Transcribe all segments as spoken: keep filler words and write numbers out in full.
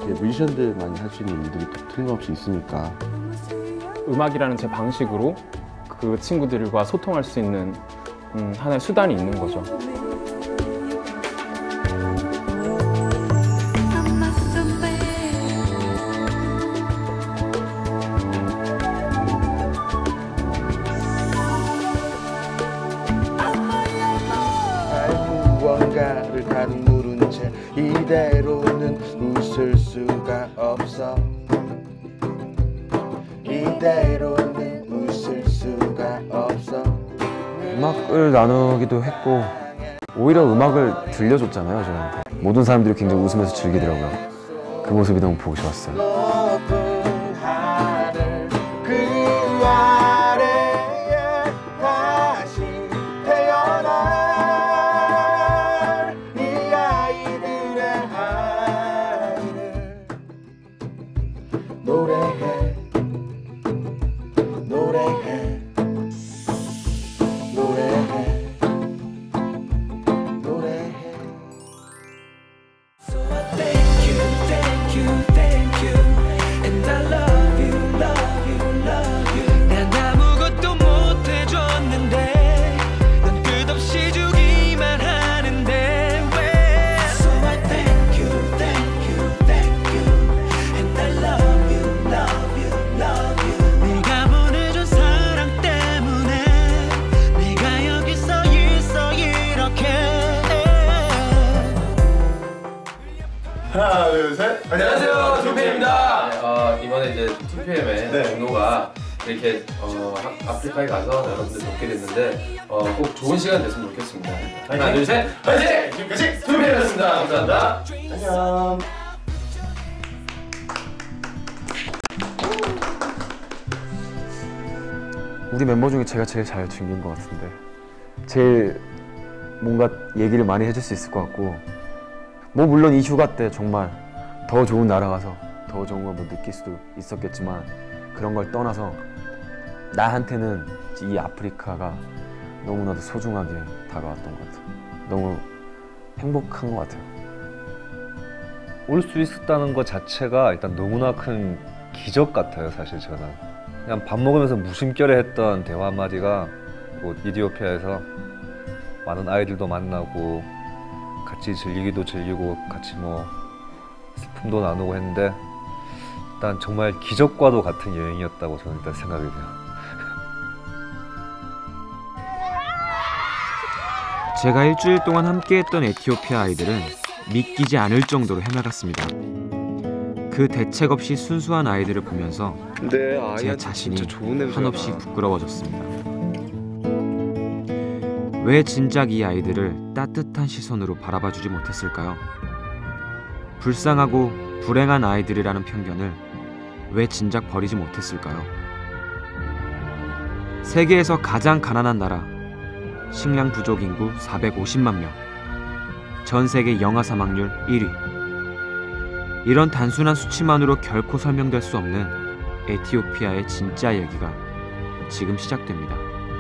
뮤지션들 많이 할 수 있는 일들이 또 틀림없이 있으니까 음악이라는 제 방식으로 그 친구들과 소통할 수 있는 음, 하나의 수단이 있는 거죠. 무언가를 다루는 채 이대로는 웃을 수가 없어. 이대로는 웃을 수가 없어. 음악을 나누기도 했고 오히려 음악을 들려줬잖아요. 저한테 모든 사람들이 굉장히 웃으면서 즐기더라고요. 그 모습이 너무 보기 좋았어요. 노래해 노래해 노래해 노래해 So I thank you, thank you, thank you And I love you, love you, love you 난 아무것도 못 해줬는데 넌 끝없이 주기만 하는데 왜 So I thank you, thank you, thank you And I love 하나, 둘, 셋. 안녕하세요, 투피엠입니다. 네, 어, 이번에 이제 투피엠의 네. 동료가 이렇게 어, 아, 아프리카에 가서 여러분들 뵙게 됐는데 어, 꼭 좋은 시간 됐으면 좋겠습니다. 하나, 둘, 셋, 화이팅! 지금까지 투피엠이었습니다. 감사합니다. 안녕. 우리 멤버 중에 제가 제일 잘 즐긴 것 같은데 제일 뭔가 얘기를 많이 해줄 수 있을 것 같고 뭐 물론 이 휴가 때 정말 더 좋은 나라 가서 더 좋은 걸 뭐 느낄 수도 있었겠지만 그런 걸 떠나서 나한테는 이 아프리카가 너무나도 소중하게 다가왔던 것 같아요. 너무 행복한 것 같아요. 올 수 있었다는 것 자체가 일단 너무나 큰 기적 같아요. 사실 저는 그냥 밥 먹으면서 무심결에 했던 대화 한마디가 뭐 이디오피아에서 많은 아이들도 만나고 같이 즐기기도 즐기고 같이 뭐 슬픔도 나누고 했는데 일단 정말 기적과도 같은 여행이었다고 저는 일단 생각이 돼요. 제가 일주일 동안 함께했던 에티오피아 아이들은 믿기지 않을 정도로 해나갔습니다. 그 대책 없이 순수한 아이들을 보면서 제 자신이 한없이 부끄러워졌습니다. 왜 진작 이 아이들을 따뜻한 시선으로 바라봐주지 못했을까요? 불쌍하고 불행한 아이들이라는 편견을 왜 진작 버리지 못했을까요? 세계에서 가장 가난한 나라, 식량 부족 인구 사백오십만 명, 전 세계 영아 사망률 일 위. 이런 단순한 수치만으로 결코 설명될 수 없는 에티오피아의 진짜 얘기가 지금 시작됩니다.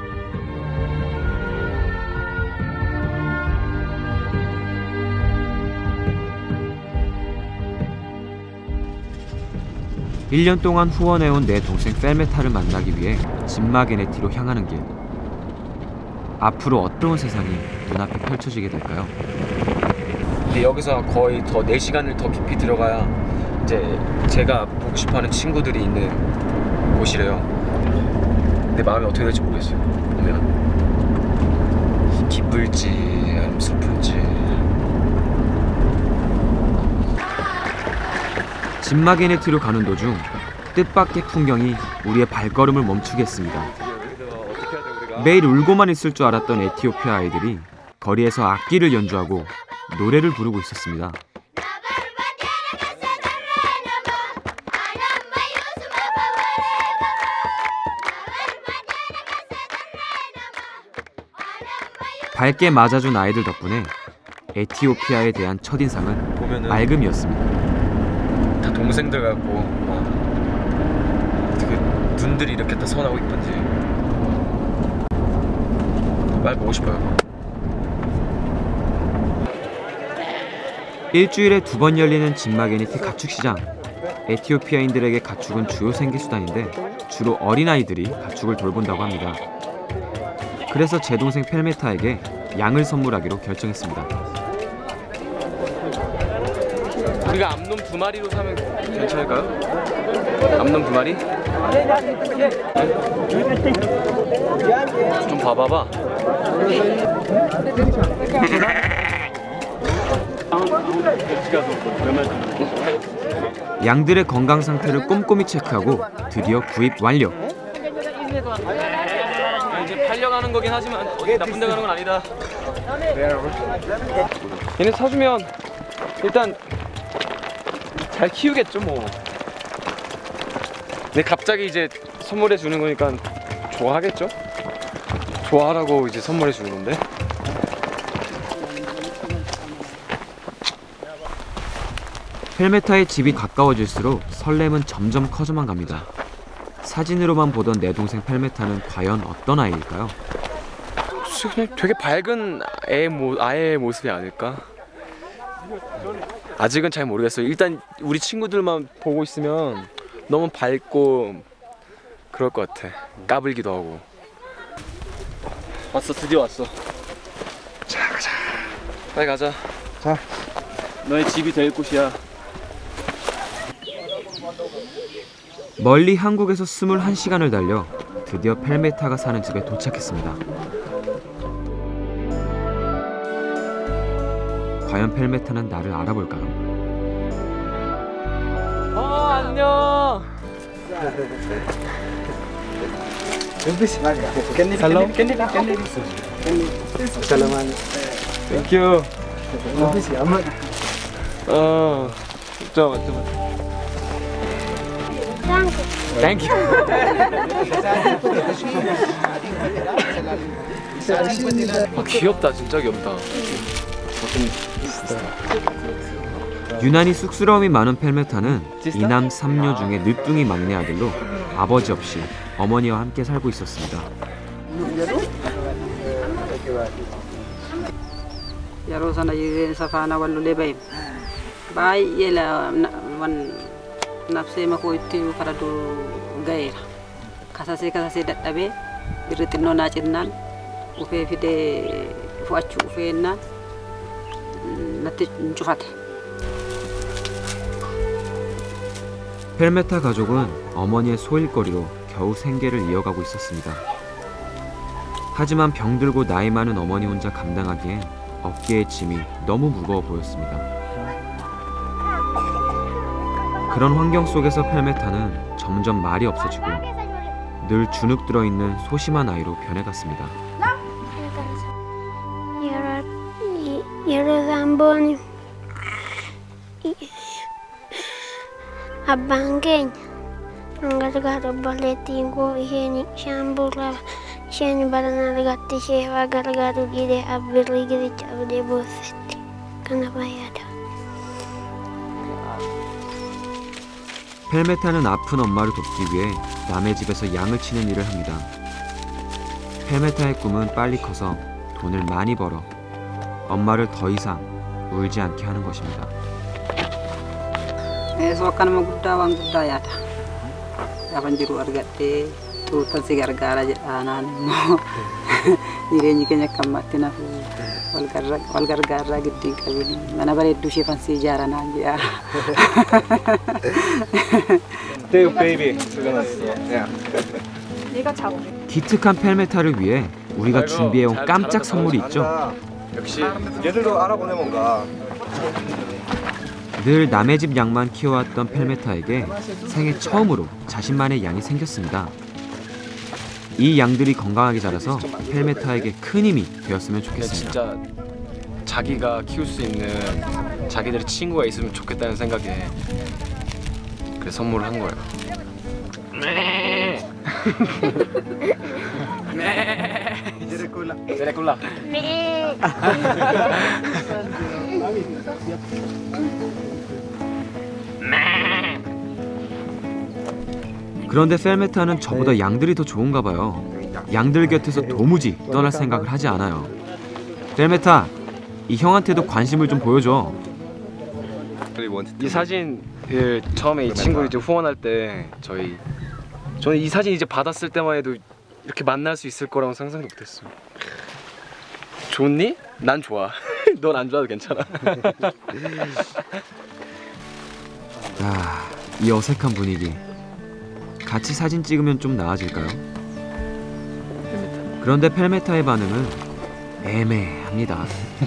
일 년 동안 후원해온 내 동생 펠메타를 만나기 위해 진마게네티로 향하는 길. 앞으로 어떤 세상이 눈앞에 펼쳐지게 될까요? 근데 여기서 거의 더 네 시간을 더 깊이 들어가야 이제 제가 보고 싶어하는 친구들이 있는 곳이래요. 내 마음이 어떻게 될지 모르겠어요. 보면 기쁠지 아니면 슬플지. 진마게네티로 가는 도중 뜻밖의 풍경이 우리의 발걸음을 멈추게 했습니다. 매일 울고만 있을 줄 알았던 에티오피아 아이들이 거리에서 악기를 연주하고 노래를 부르고 있었습니다. 밝게 맞아준 아이들 덕분에 에티오피아에 대한 첫인상은 보면은 맑음이었습니다. 다 동생들 같고 막 어떻게 눈들이 이렇게 다 선하고 이쁜지 말 보고 싶어요. 일주일에 두 번 열리는 진마게니티 가축시장. 에티오피아인들에게 가축은 주요 생계수단인데 주로 어린아이들이 가축을 돌본다고 합니다. 그래서 제 동생 펠메타에게 양을 선물하기로 결정했습니다. 우리가 암놈 두 마리로 사면 괜찮을까요? 암놈 두 마리? 좀 봐봐봐. 양들의 건강 상태를 꼼꼼히 체크하고 드디어 구입 완료. 이제 팔려가는 거긴 하지만 어디 나쁜 데 가는 건 아니다. 얘네 사주면 일단 잘 키우겠죠 뭐. 근데 갑자기 이제 선물해 주는 거니까 좋아하겠죠? 좋아하라고 이제 선물해 주는 건데. 펠메타의 집이 가까워질수록 설렘은 점점 커져만 갑니다. 사진으로만 보던 내 동생 펠메타는 과연 어떤 아이일까요? 그냥 되게 밝은 애 모, 아이의 모습이 아닐까? 아직은 잘 모르겠어요. 일단 우리 친구들만 보고 있으면 너무 밝고 그럴 것 같아. 까불기도 하고. 왔어, 드디어 왔어. 자, 가자. 빨리 가자. 자. 너의 집이 될 곳이야. 멀리 한국에서 스물한 시간을 달려 드디어 펠메타가 사는 집에 도착했습니다. 과연 펠메타는 나를 알아볼까요? 어, 안녕. Salam. Salaman. Thank you. 어, 잠깐만, 잠깐만. Thank you. 아, 귀엽다, 진짜 귀엽다. 유난히 쑥스러움이 많은 펠메타는 이남 삼녀 중에 늦둥이 막내 아들로 아버지 없이 어머니와 함께 살고 있었습니다. Yeroo sana jireensa faana wal lolee bahim baay'ee wan nabsee makoo itti faradu ga'eera kasasee kasasee dadhabee birri xinnoo naa cinnaan ufee fidee fu'achuu ufeennaan natti cufate. 펠메타 가족은 어머니의 소일거리로 겨우 생계를 이어가고 있었습니다. 하지만 병들고 나이 많은 어머니 혼자 감당하기엔 어깨의 짐이 너무 무거워 보였습니다. 그런 환경 속에서 펠메타는 점점 말이 없어지고 늘 주눅 들어있는 소심한 아이로 변해갔습니다. Abbaan keenya gargaara obboleettiin koo isheen shaambuurraa isheen barana argatte isheefaa gargaaru jedhee abbirrii giricha abdee boossetti kana fayyada. 펠메타는 아픈 엄마를 돕기 위해 남의 집에서 양을 치는 일을 합니다. 펠메타의 꿈은 빨리 커서 돈을 많이 벌어 엄마를 더 이상 울지 않게 하는 것입니다. Eesoo akkanuma guddaa waan guddaa yaada. Gaafa jiru argadhee tuutan si gargaara jedhaanaan immoo jireenyi keenya akka ammatti nafu wal gargaarraa gidduu hin qabin mana bareedduu isheefan si ijaaranaan jedha. Hey baby. 기특한 펠메타를 위해 우리가 준비해온 깜짝 선물이 있죠. 역시 얘들도 알아보네 뭔가. 늘 남의 집 양만 키워왔던 펠메타에게 생애 처음으로 자신만의 양이 생겼습니다. 이 양들이 건강하게 자라서 펠메타에게 큰 힘이 되었으면 좋겠습니다. 진짜 자기가 키울 수 있는 자기들의 친구가 있으면 좋겠다는 생각에 그래서 선물을 한 거예요. 제레꿀라. 그런데 펠메타는 저보다 양들이 더 좋은가 봐요. 양들 곁에서 도무지 떠날 생각을 하지 않아요. 펠메타, 이 형한테도 관심을 좀 보여줘. 이 사진을 처음에 이 친구 이제 후원할 때 저희 저는 이 사진 이제 받았을 때만 해도 이렇게 만날 수 있을 거라고 상상도 못했어. 좋니? 난 좋아. 넌 안 좋아도 괜찮아. 아, 이 어색한 분위기. 같이 사진 찍으면 좀 나아질까요? 그런데 펠메타의 반응은 애매합니다.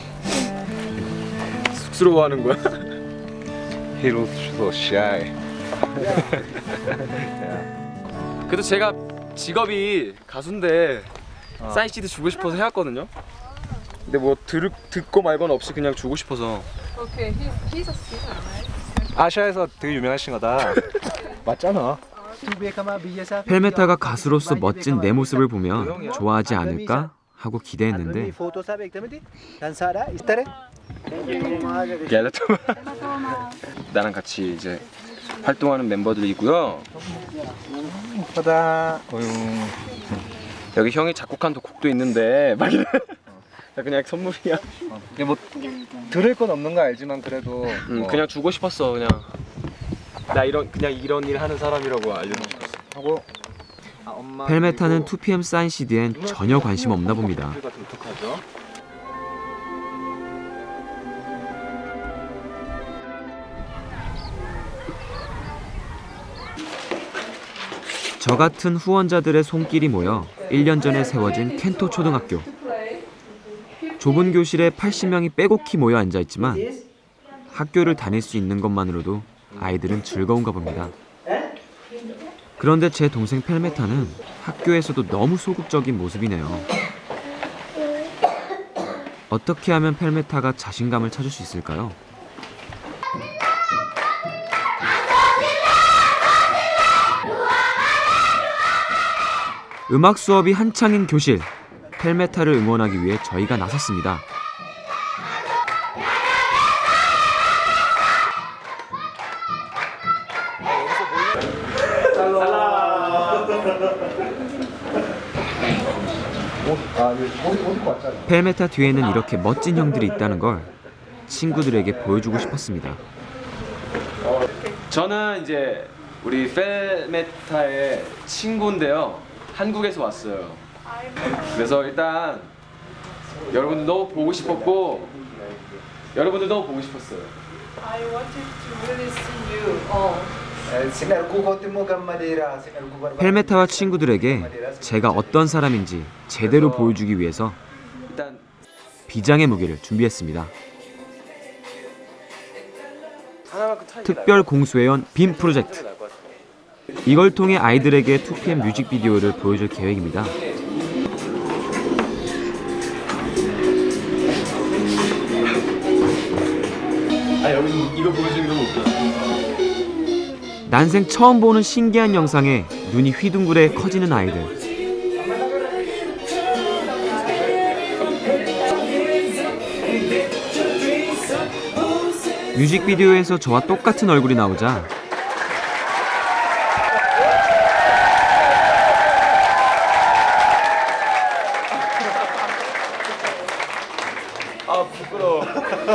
쑥스러워하는 거야? He looks so shy. 그래도 제가 직업이 가수인데 어. 사인 씨디 주고 싶어서 해왔거든요. 근데 뭐 들, 듣고 말건 없이 그냥 주고 싶어서. Okay, he's, he's a singer, right? 아시아에서 되게 유명하신 거다. 맞잖아. 펠메타가 가수로서 멋진 내 모습을 보면 좋아하지 않을까 하고 기대했는데 나랑 같이 이제 활동하는 멤버들이고요. 바다. 여기 형이 작곡한 곡도 있는데 막 이래. 그냥 선물이야. 이게 뭐 들을 건 없는 거 알지만 그래도 음, 뭐. 그냥 주고 싶었어. 그냥 나 이런 그냥 이런 일 하는 사람이라고 알려주고 싶었어. 하고 펠메타는 투피엠 사인 씨디엔 전혀 관심 없나 봅니다. 저 같은 후원자들의 손길이 모여 일 년 전에 세워진 켄토 초등학교. 좁은 교실에 팔십 명이 빼곡히 모여 앉아있지만 학교를 다닐 수 있는 것만으로도 아이들은 즐거운가 봅니다. 그런데 제 동생 펠메타는 학교에서도 너무 소극적인 모습이네요. 어떻게 하면 펠메타가 자신감을 찾을 수 있을까요? 음악 수업이 한창인 교실. 펠메타를 응원하기 위해 저희가 나섰습니다. 펠메타 뒤에는 이렇게 멋진 형들이 있다는 걸 친구들에게 보여주고 싶었습니다. 저는 이제 우리 펠메타의 친구인데요. 한국에서 왔어요. 그래서 일단 여러분들 너무 보고 싶었고 여러분들 너무 보고 싶었어요. I wanted to really see you all. 펠메타와 친구들에게 제가 어떤 사람인지 제대로 보여주기 위해서 일단 비장의 무기를 준비했습니다. 특별 공수회원 빔 프로젝트. 이걸 통해 아이들에게 투피엠 뮤직비디오를 보여줄 계획입니다. 아 여기 이거 보여주기 너무 웃겨. 난생 처음 보는 신기한 영상에 눈이 휘둥그레 커지는 아이들. 뮤직비디오에서 저와 똑같은 얼굴이 나오자 아 부끄러워.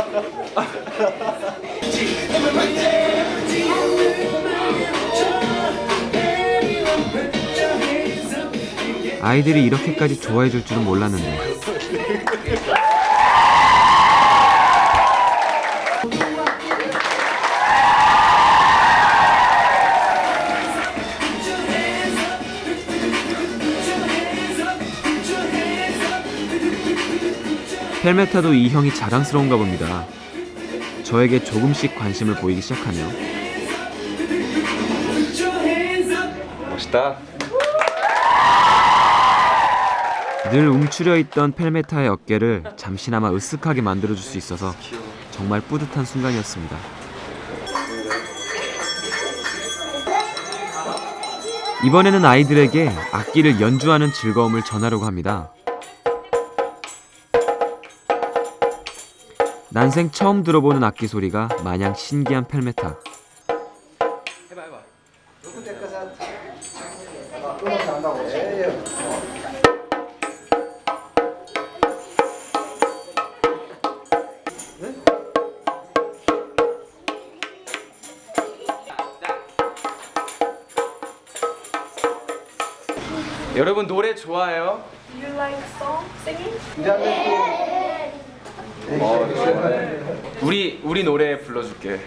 아이들이 이렇게까지 좋아해 줄 줄은 몰랐는데 펠메타도 이 형이 자랑스러운가 봅니다. 저에게 조금씩 관심을 보이기 시작하네요. 멋있다. 늘 움츠려 있던 펠메타의 어깨를 잠시나마 으쓱하게 만들어줄 수 있어서 정말 뿌듯한 순간이었습니다. 이번에는 아이들에게 악기를 연주하는 즐거움을 전하려고 합니다. 난생 처음 들어보는 악기 소리가 마냥 신기한 펠메타. 해봐 해봐. 여러분 노래 좋아해요? Do you like song singing? 어, 좋아해. 우리 우리 노래 불러줄게.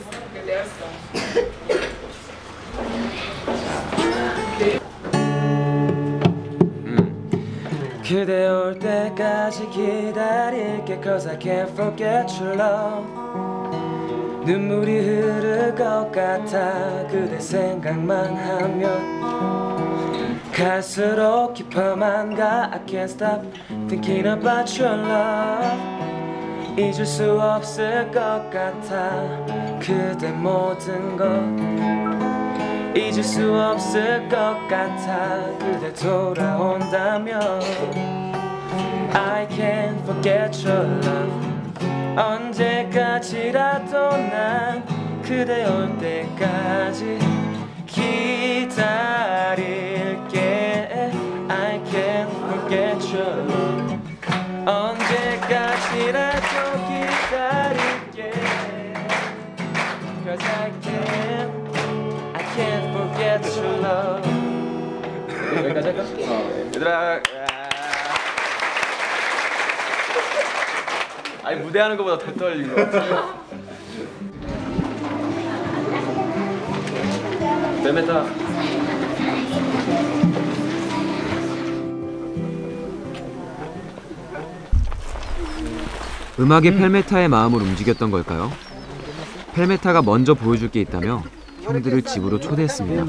그대 올 때까지 기다릴게 Cause I can't forget your love 눈물이 흐를 것 같아 그대 생각만 하면 갈수록 깊어만 가 I can't stop thinking about your love 잊을 수 없을 것 같아 그대 모든 것 잊을 수 없을 것 같아 그대 돌아온다면 I can't forget your love 언제까지라도 난 그대 올 때까지 기다릴게 I can't forget your love 언제까지라도 기다릴게 Cause I can't Can't forget your love. 여기까지 할까? 어, 얘들아. 아니 무대하는 것보다 더 떨리는 것 같아. 벨메타. 음악이 펠메타의 마음을 움직였던 걸까요? 펠메타가 먼저 보여줄 게 있다며 형들을 집으로 초대했습니다.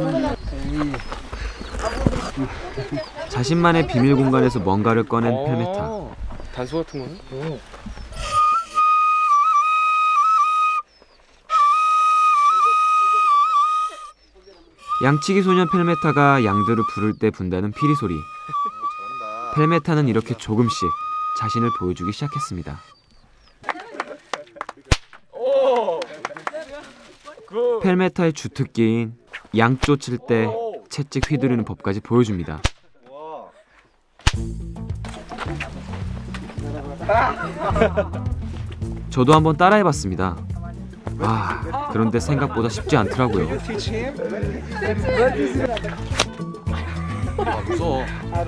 자신만의 비밀 공간에서 뭔가를 꺼낸 어, 펠메타. 단수 같은 거는? 오. 양치기 소년 펠메타가 양들을 부를 때 분다는 피리 소리. 펠메타는 이렇게 조금씩 자신을 보여주기 시작했습니다. 펠메타의 주특기인 양 쫓을 때 채찍 휘두르는 법까지 보여줍니다. 저도 한번 따라해봤습니다. 아, 그런데 생각보다 쉽지 않더라고요. 아, 무서워.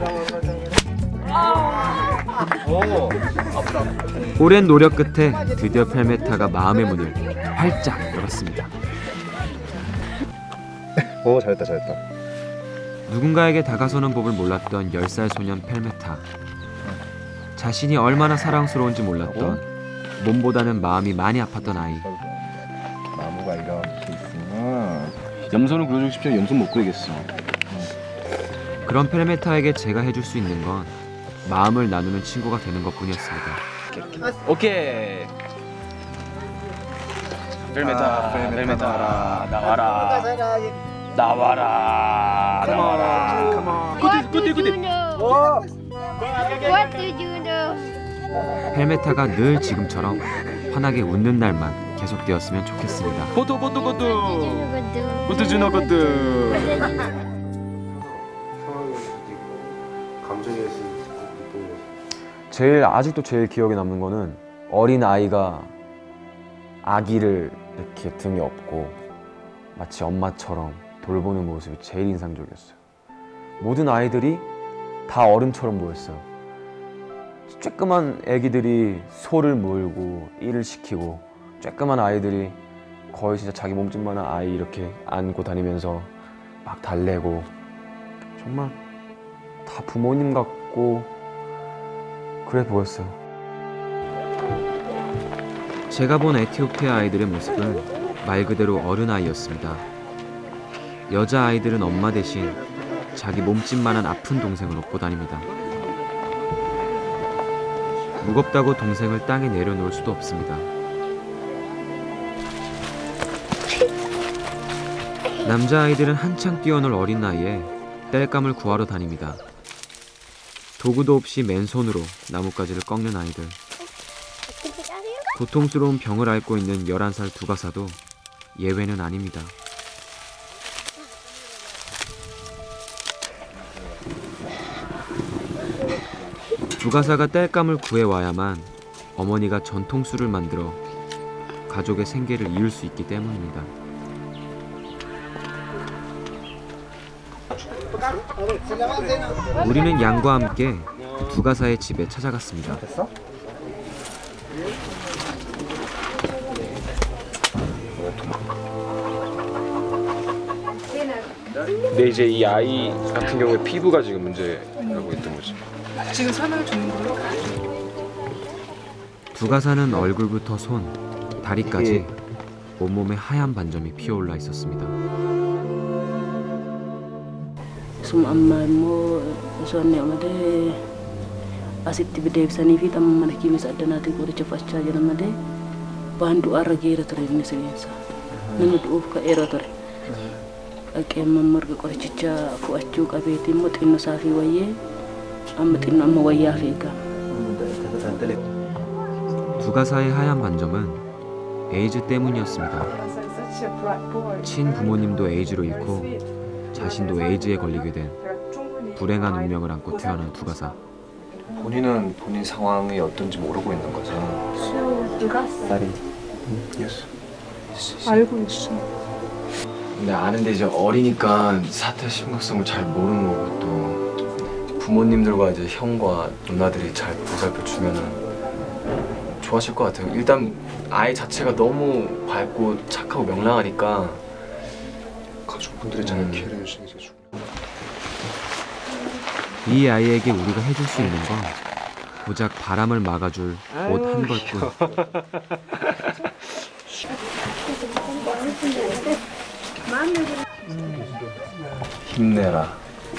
오랜 노력 끝에 드디어 펠메타가 마음의 문을 활짝 열었습니다. 오, 잘했다 잘했다. 누군가에게 다가서는 법을 몰랐던 열 살 소년 펠메타. 자신이 얼마나 사랑스러운지 몰랐던 몸보다는 마음이 많이 아팠던 아이. 나무가 이렇게 있으면 염소는 그려주고 싶지만 염소 못 그리겠어. 그런 펠메타에게 제가 해줄 수 있는 건 마음을 나누는 친구가 되는 것뿐이었습니다. 오케이. 펠메타, 펠메타, 나와라. 나와라. 나와라. What did you know? What did you know? 펠메타가 늘 지금처럼 환하게 웃는 날만 계속되었으면 좋겠습니다. 고토 고토 고토. 고토 주노 고토. 제일 아직도 제일 기억에 남는 거는 어린 아이가 아기를 이렇게 등에 업고 마치 엄마처럼 돌보는 모습이 제일 인상적이었어요. 모든 아이들이 다 어른처럼 보였어요. 쬐끄만 아기들이 소를 몰고 일을 시키고, 쬐끄만 아이들이 거의 진짜 자기 몸집만한 아이 이렇게 안고 다니면서 막 달래고, 정말 다 부모님 같고 그래 보였어요. 제가 본 에티오피아 아이들의 모습은 말 그대로 어른아이였습니다. 여자아이들은 엄마 대신 자기 몸집만한 아픈 동생을 업고 다닙니다. 무겁다고 동생을 땅에 내려놓을 수도 없습니다. 남자아이들은 한창 뛰어놀 어린 나이에 땔감을 구하러 다닙니다. 도구도 없이 맨손으로 나뭇가지를 꺾는 아이들. 고통스러운 병을 앓고 있는 열한 살 두가사도 예외는 아닙니다. 두가사가 땔감을 구해와야만 어머니가 전통술을 만들어 가족의 생계를 이을 수 있기 때문입니다. 우리는 양과 함께 두가사의 집에 찾아갔습니다. 됐어? 근데 이제 이 아이 같은 경우에 피부가 지금 문제라고 있던 거지. 지금 설명을 주는 걸로? 두가사는 얼굴부터 손, 다리까지 온몸에 하얀 반점이 피어올라 있었습니다. Sumammo sonne amade asitti bide sani fi tam man kimi sadanati ko ci fascia jana made bandu aragera tore ni sensa nanu do ka eratore ake mamar ko cica fu accu ka beti mot inno safi waye amtin amma waya fika 두가사의 하얀 반점은 에이즈 때문이었습니다. 친부모님도 에이즈로 잃고 자신도 에이즈에 걸리게 된 불행한 운명을 안고 태어난 두가사. 본인은 본인 상황이 어떤지 모르고 있는 거죠. 딸이 알고 있어. 근데 아는데 이제 어리니까 사태 심각성을 잘 모르는 거고 또 부모님들과 이제 형과 누나들이 잘 보살펴 주면은 좋아질 것 같아요. 일단 아이 자체가 너무 밝고 착하고 명랑하니까 가족분들이 잘 음. 케어해 주시는 게 좋아요. 이 아이에게 우리가 해줄 수 있는 건 고작 바람을 막아줄 옷 한 벌뿐. 힘내라.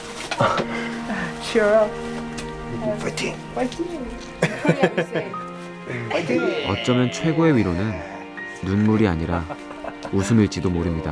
Cheer up. 파이팅! 파이팅! 어쩌면 최고의 위로는 눈물이 아니라 웃음일지도 모릅니다.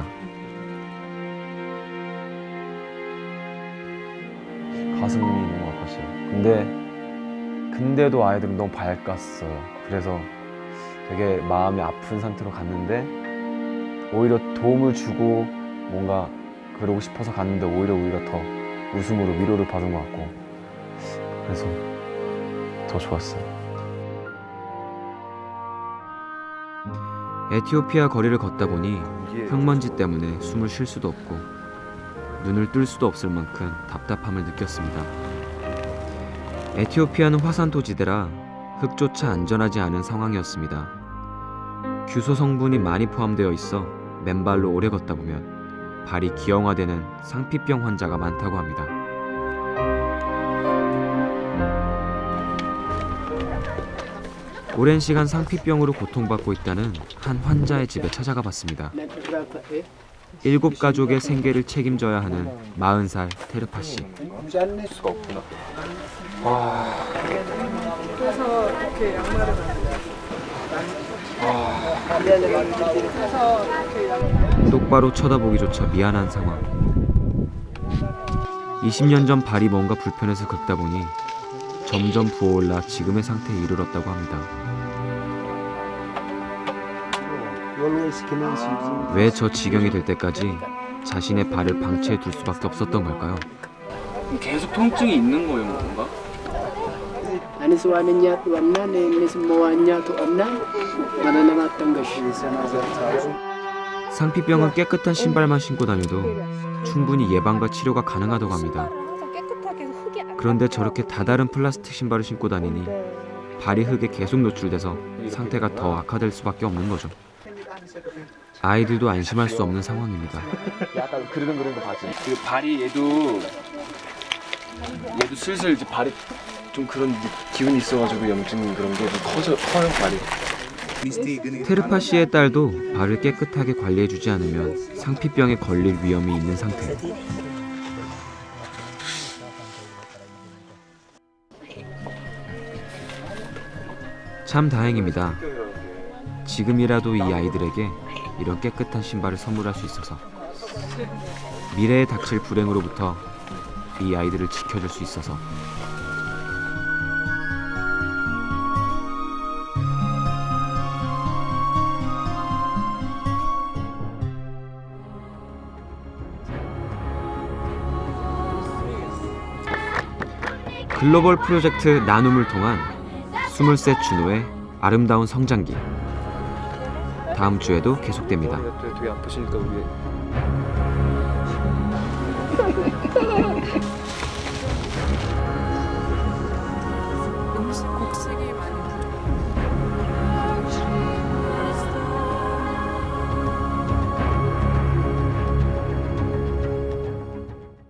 가슴이 너무 아팠어요. 근데 근데도 아이들은 너무 밝았어요. 그래서 되게 마음이 아픈 상태로 갔는데 오히려 도움을 주고 뭔가 그러고 싶어서 갔는데 오히려 오히려 더 웃음으로 위로를 받은 것 같고 그래서 더 좋았어요. 에티오피아 거리를 걷다 보니 흙먼지 때문에 숨을 쉴 수도 없고 눈을 뜰 수도 없을 만큼 답답함을 느꼈습니다. 에티오피아는 화산토지대라 흙조차 안전하지 않은 상황이었습니다. 규소 성분이 많이 포함되어 있어 맨발로 오래 걷다 보면 발이 기형화되는 상피병 환자가 많다고 합니다. 오랜 시간 상피병으로 고통받고 있다는 한 환자의 집에 찾아가 봤습니다. 일곱 가족의 생계를 책임져야 하는 마흔 살 테르파 씨. 짠낼 수가 없구나. 와. 그래서 이렇게 양말을 만들어. 똑바로 쳐다보기조차 미안한 상황. 이십 년 전 발이 뭔가 불편해서 긁다 보니 점점 부어올라 지금의 상태에 이르렀다고 합니다. 왜 저 지경이 될 때까지 자신의 발을 방치해 둘 수밖에 없었던 걸까요? 계속 통증이 있는 거예요, 뭔가? 상피병은 깨끗한 신발만 신고 다녀도 충분히 예방과 치료가 가능하다고 합니다. 그런데 저렇게 다다른 플라스틱 신발을 신고 다니니 발이 흙에 계속 노출돼서 상태가 더 악화될 수밖에 없는 거죠. 아이들도 안심할 수 없는 상황입니다. 약간 그러는 그런 거 봐지. 그 발이 얘도 얘도 슬슬 이제 발이 좀 그런 기운이 있어가지고 염증 그런 게 좀 커져 커요 발이. 테르파 씨의 딸도 발을 깨끗하게 관리해주지 않으면 상피병에 걸릴 위험이 있는 상태. 참 다행입니다. 지금이라도 이 아이들에게 이런 깨끗한 신발을 선물할 수 있어서 미래에 닥칠 불행으로부터 이 아이들을 지켜줄 수 있어서 글로벌 프로젝트 나눔을 통한 스물셋 준호의 아름다운 성장기 다음 주에도 계속됩니다. 되게 아프시니까 우리